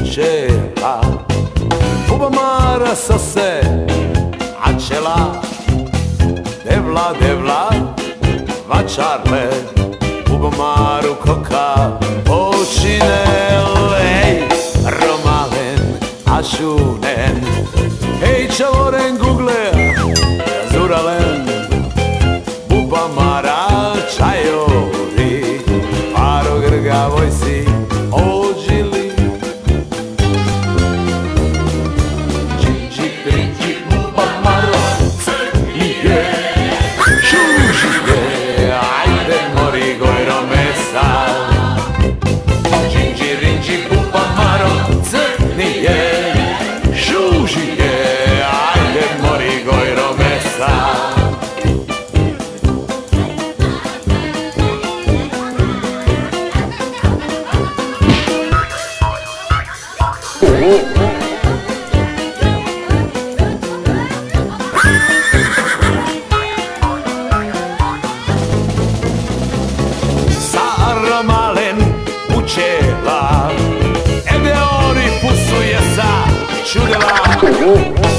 pčela. Bubamara sose, a čela devla, devla, vačarle. Bubamaru koka počinel, ej, romalen, a šunen. Ej, čavoren google, zuralen, Bubamara čajovi, paro grgavoj si ođili. Čiči, priči, Bubamaro, je, šuži je, ajde mori gojro mesa. Čiči, rinči, Bubamaro, crni je, šuži je, ajde mori gojro mesa. Sara malen učela, ede ori pusuje sa čudela.